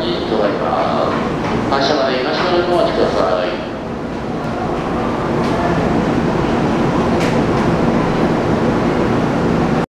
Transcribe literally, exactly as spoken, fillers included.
に届きます。発車まで東丸のお時